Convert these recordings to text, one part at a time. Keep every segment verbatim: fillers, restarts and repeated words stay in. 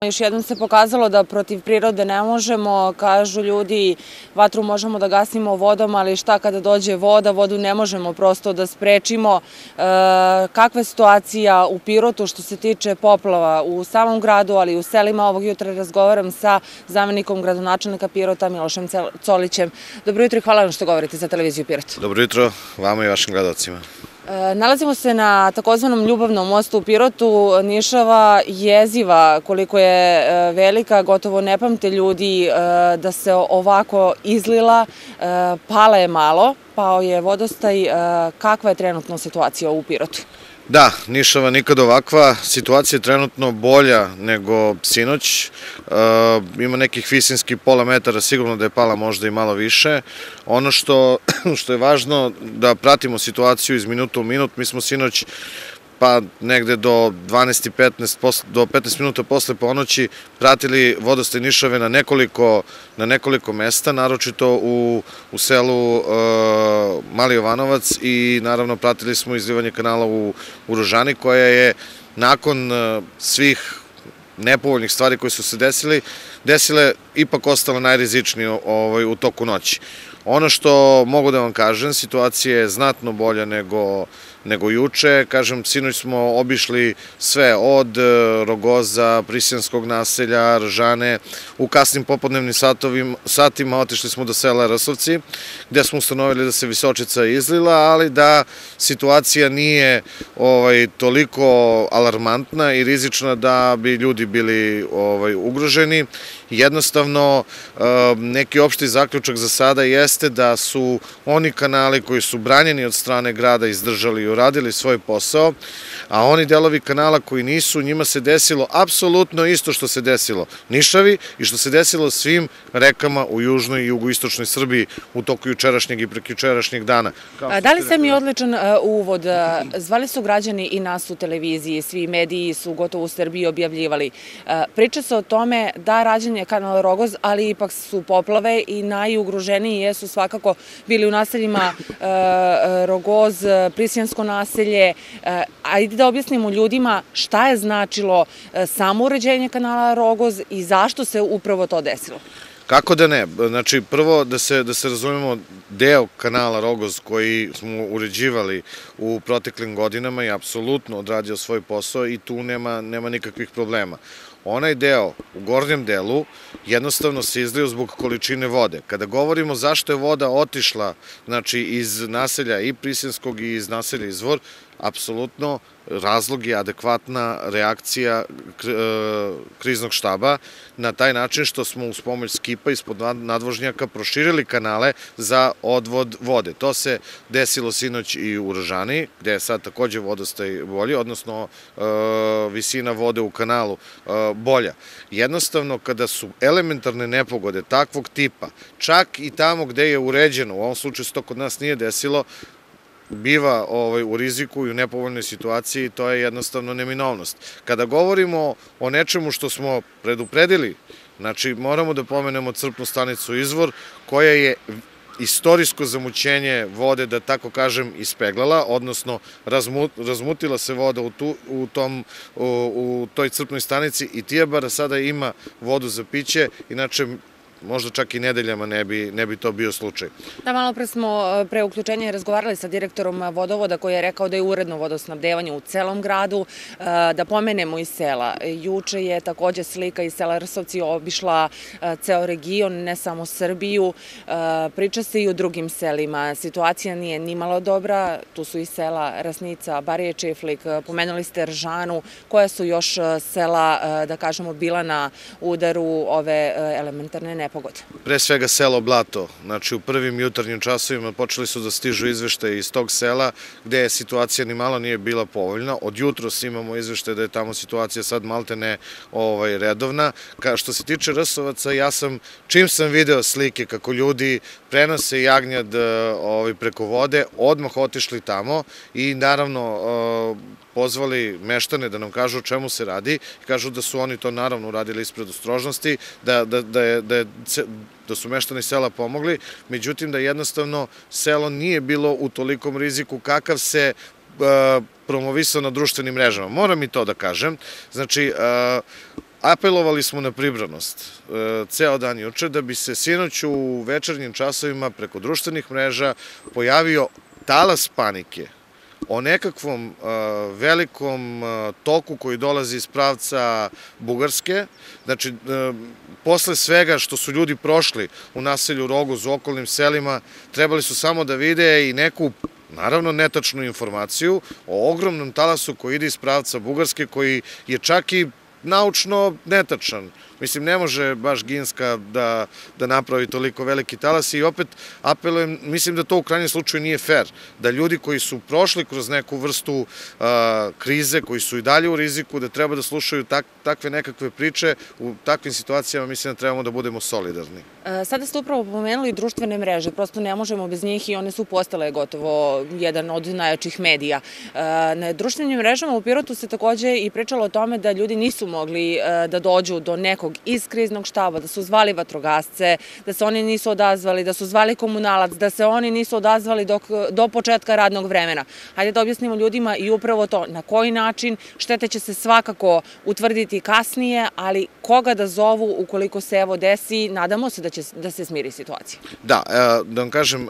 Još jednom se pokazalo da protiv prirode ne možemo, kažu ljudi, vatru možemo da gasimo vodom, ali šta kada dođe voda, vodu ne možemo prosto da sprečimo. Kakva je situacija u Pirotu što se tiče poplava u samom gradu, ali i u selima? Ovog jutra razgovaram sa zamenikom gradonačelnika Pirota, Milošem Colićem. Dobro jutro i hvala vam što govorite za televiziju Pirot. Dobro jutro vama i vašim gledalcima. Nalazimo se na takozvanom Ljubavnom mostu u Pirotu. Nišava jeziva koliko je velika, gotovo ne pamte ljudi da se ovako izlila. Pala je malo, pao je vodostaj. Kakva je trenutno situacija u Pirotu? Da, Nišava nikad ovakva. Situacija je trenutno bolja nego sinoć. Ima nekih visinskih pola metara, sigurno da je pala možda i malo više. Ono što je važno da pratimo situaciju iz minuta u minut. Mi smo sinoć pa negde do dvanaest i petnaest, do petnaest minuta posle ponoći pratili vodostaj Nišave na nekoliko, na nekoliko mesta, naročito u, u selu e, Mali Jovanovac i naravno pratili smo izlivanje kanala u, u Rožani, koja je nakon e, svih nepovoljnih stvari koje su se desili, desile ipak ostala najrizičnije ovaj, u toku noći. Ono što mogu da vam kažem, situacija je znatno bolja nego, nego juče. Kažem, sinoć smo obišli sve od Rogoza, Prisjanskog naselja, Rožane. U kasnim popodnevnim satima otišli smo do sela Rasovci, gde smo ustanovili da se Visočica izlila, ali da situacija nije ovaj, toliko alarmantna i rizična da bi ljudi bili ovaj, ugroženi. Jednostavno, neki opšti zaključak za sada jeste da su oni kanali koji su branjeni od strane grada izdržali i uradili svoj posao, a oni delovi kanala koji nisu, njima se desilo apsolutno isto što se desilo Nišavi i što se desilo svim rekama u južnoj i jugoistočnoj Srbiji u toku jučerašnjeg i prekjučerašnjeg dana. Da li sam i odličan uvod? Zvali su građani i nas u televiziji, svi mediji su gotovo u Srbiji objavljivali. Priča se o tome da rađen kanal Rogoz, ali ipak su poplave i najugroženiji jesu svakako bili u naseljima Rogoz, Prisjansko naselje. Ajde da objasnimo ljudima šta je značilo samo uređenje kanala Rogoz i zašto se upravo to desilo. Kako da ne? Znači, prvo da se, da se razumemo, deo kanala Rogoz koji smo uređivali u proteklim godinama je apsolutno odradio svoj posao i tu nema, nema nikakvih problema. Onaj deo u gornjem delu jednostavno se izlio zbog količine vode. Kada govorimo zašto je voda otišla, znači iz naselja i Prisjanskog i iz naselja Izvor, apsolutno razlog je adekvatna reakcija kriznog štaba na taj način što smo uz pomoć skipa ispod nadvožnjaka proširili kanale za odvod vode. To se desilo sinoć i u Rožani, gde je sad takođe vodostaj bolji, odnosno visina vode u kanalu bolja. Jednostavno, kada su elementarne nepogode takvog tipa, čak i tamo gde je uređeno, u ovom slučaju se to kod nas nije desilo, biva u riziku i u nepovoljnoj situaciji, to je jednostavno neminovnost. Kada govorimo o nečemu što smo predupredili, znači moramo da pomenemo crpnu stanicu Izvor, koja je istorijsko zamućenje vode, da tako kažem, ispeglala, odnosno razmutila se voda u toj crpnoj stanici i Tijabara sada ima vodu za piće, inače možda čak i nedeljama ne bi, ne bi to bio slučaj. Da, malo pre smo pre uključenja razgovarali sa direktorom vodovoda koji je rekao da je uredno vodosnabdevanje u celom gradu. Da pomenemo iz sela. Juče je takođe slika iz sela Rsovci obišla ceo region, ne samo Srbiju. Priča se i u drugim selima. Situacija nije nimalo dobra. Tu su i sela Rasnica, Barije Čiflik, pomenuli ste Ržanu. Koja su još sela, da kažemo, bila na udaru ove elementarne nepogode? Pre svega selo Blato, znači u prvim jutarnjim časovima počeli su da stižu izveštaje iz tog sela gde je situacija ni malo nije bila povoljna. Od jutros imamo izveštaje da je tamo situacija sad maltene redovna. Što se tiče Rsovaca, ja sam, čim sam video slike kako ljudi prenose jagnjad preko vode, odmah otišli tamo i naravno pozvali meštane da nam kažu o čemu se radi. Kažu da su oni to naravno uradili ispred ostrožnosti, da su meštani sela pomogli, međutim da jednostavno selo nije bilo u tolikom riziku kakav se promovisao na društvenim mrežama. Moram i to da kažem. Znači, Apelovali smo na pribranost ceo dan juče da bi se sinoć u večernjim časovima preko društvenih mreža pojavio talas panike o nekakvom velikom toku koji dolazi iz pravca Bugarske. Znači, posle svega što su ljudi prošli u naselju Roguz, u okolnim selima, trebali su samo da vide i neku, naravno, netačnu informaciju o ogromnom talasu koji ide iz pravca Bugarske, koji je čak i naučno netačan. Mislim, ne može baš Ginska da, da napravi toliko veliki talas i opet apelujem, mislim da to u krajnjem slučaju nije fair, da ljudi koji su prošli kroz neku vrstu a, krize, koji su i dalje u riziku, da treba da slušaju tak, takve nekakve priče, u takvim situacijama mislim da trebamo da budemo solidarni. Sada ste upravo pomenuli društvene mreže, prosto ne možemo bez njih i one su postale gotovo jedan od najjačih medija. Na društvenim mrežama u Pirotu se takođe i pričalo o tome da ljudi nisu mogli da dođu do nekog iz kriznog štaba, da su zvali vatrogasce, da se oni nisu odazvali, da su zvali komunalac, da se oni nisu odazvali dok, do početka radnog vremena. Hajde da objasnimo ljudima i upravo to, na koji način, štete će se svakako utvrditi kasnije, ali koga da zovu ukoliko se evo desi, nadamo se da će da se smiri situacija. Da, da vam kažem,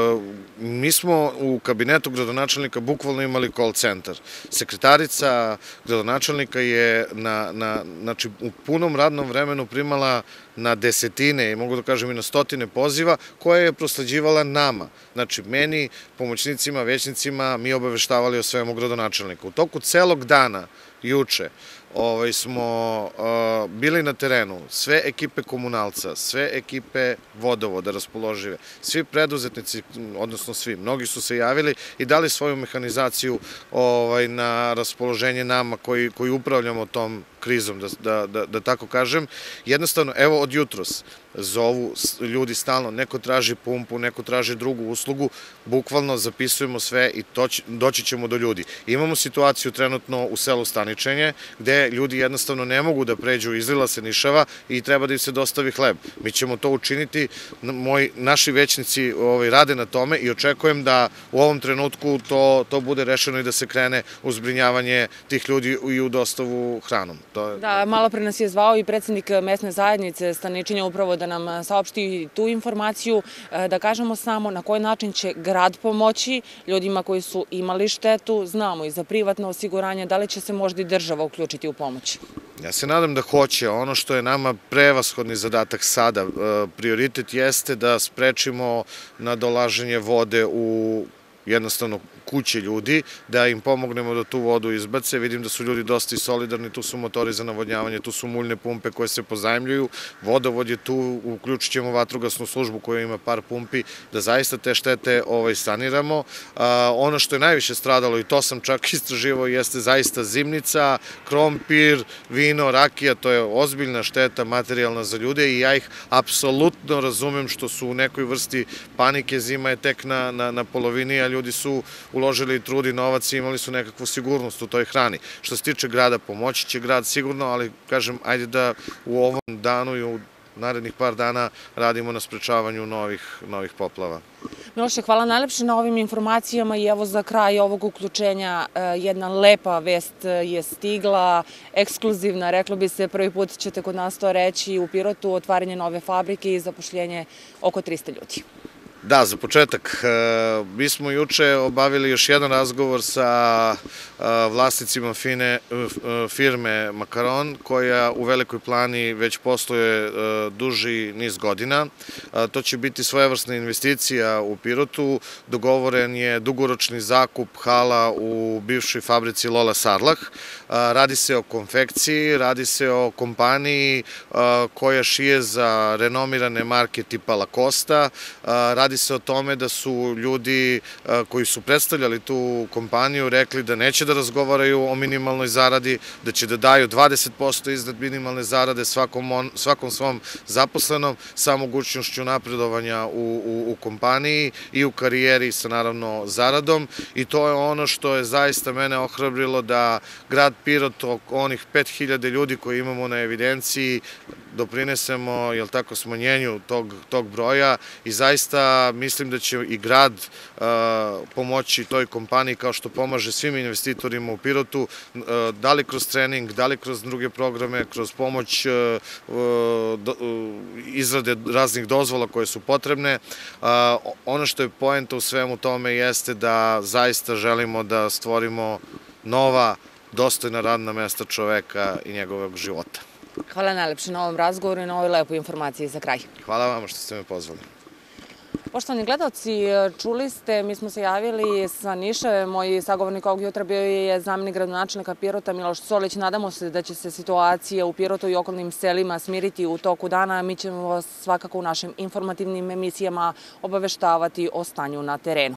mi smo u kabinetu gradonačelnika bukvalno imali call centar. Sekretarica gradonačelnika je na, na, znači, u punom radnom vremenu primala na desetine i mogu da kažem i na stotine poziva koje je prosleđivala nama. Znači, meni, pomoćnicima, većnicima, mi obaveštavali o svemu gradonačelnika. U toku celog dana, juče, Ovaj, smo uh, bili na terenu, sve ekipe komunalca, sve ekipe vodovoda raspoložive, svi preduzetnici, odnosno svi, mnogi su se javili i dali svoju mehanizaciju ovaj, na raspoloženje nama koji, koji upravljamo tom krizom, da, da, da, da tako kažem. Jednostavno, evo od jutros zovu ljudi stalno, neko traži pumpu, neko traži drugu uslugu, bukvalno zapisujemo sve i to će, doći ćemo do ljudi. Imamo situaciju trenutno u selu Staničenje, gde ljudi jednostavno ne mogu da pređu, izlila se nišava i treba da im se dostavi hleb. Mi ćemo to učiniti, moji, naši većnici ovaj, rade na tome i očekujem da u ovom trenutku to, to bude rešeno i da se krene u zbrinjavanje tih ljudi i u dostavu hranom. To je... Da, malo pre nas je zvao i predsednik mesne zajednice Staničenja upravo da nam saopšti tu informaciju, da kažemo samo na koji način će grad pomoći ljudima koji su imali štetu, znamo i za privatno osiguranje, da li će se možda i država uključiti u pomoć? Ja se nadam da hoće. Ono što je nama prevashodni zadatak sada, prioritet jeste da sprečimo nadolaženje vode u jednostavno kuće ljudi, da im pomognemo da tu vodu izbace. Vidim da su ljudi dosta i solidarni, tu su motori za navodnjavanje, tu su muljne pumpe koje se pozajmljuju, vodovod je tu, uključit ćemo vatrogasnu službu koja ima par pumpi, da zaista te štete ovaj, saniramo. A, ono što je najviše stradalo, i to sam čak istraživao, jeste zaista zimnica, krompir, vino, rakija, to je ozbiljna šteta materijalna za ljude i ja ih apsolutno razumem što su u nekoj vrsti panike, zima je tek na, na, na polovini, a ljudi su uložili trud i novac i imali su nekakvu sigurnost u toj hrani. Što se tiče grada, pomoći će grad sigurno, ali kažem, ajde da u ovom danu i u narednih par dana radimo na sprečavanju novih, novih poplava. Miloše, hvala najlepše na ovim informacijama i evo za kraj ovog uključenja jedna lepa vest je stigla, ekskluzivna, reklo bi se, prvi put ćete kod nas to reći, u Pirotu otvaranje nove fabrike i zapošljenje oko trista ljudi. Da, za početak, mi smo juče obavili još jedan razgovor sa vlasnicima fine, firme Makaron, koja u Velikoj Plani već posluje duži niz godina. To će biti svojevrsna investicija u Pirotu. Dogovoren je dugoročni zakup hala u bivšoj fabrici Lola Sarlah. Radi se o konfekciji, radi se o kompaniji koja šije za renomirane marke tipa Lacosta, radi se o tome da su ljudi koji su predstavljali tu kompaniju rekli da neće da razgovaraju o minimalnoj zaradi, da će da daju dvadeset posto iznad minimalne zarade svakom, on, svakom svom zaposlenom sa mogućnošću napredovanja u, u, u kompaniji i u karijeri sa naravno zaradom i to je ono što je zaista mene ohrabrilo da grad Pirot, onih pet hiljada ljudi koji imamo na evidenciji, doprinesemo, jel tako, smanjenju tog, tog broja i zaista da mislim da će i grad pomoći toj kompaniji kao što pomaže svim investitorima u Pirotu, da li kroz trening, da li kroz druge programe, kroz pomoć izrade raznih dozvola koje su potrebne. Ono što je poenta u svemu tome jeste da zaista želimo da stvorimo nova, dostojna radna mesta čoveka i njegovog života. Hvala najlepše na ovom razgovoru i na ovoj lepoj informaciji za kraj. Hvala vama što ste me pozvali. Poštovani gledalci, čuli ste, mi smo se javili sa Niša, moj sagovornik ovog jutra bio je zamenik gradonačelnika Pirota Miloš Solić. Nadamo se da će se situacija u Pirotu i okolnim selima smiriti u toku dana. Mi ćemo vas svakako u našim informativnim emisijama obaveštavati o stanju na terenu.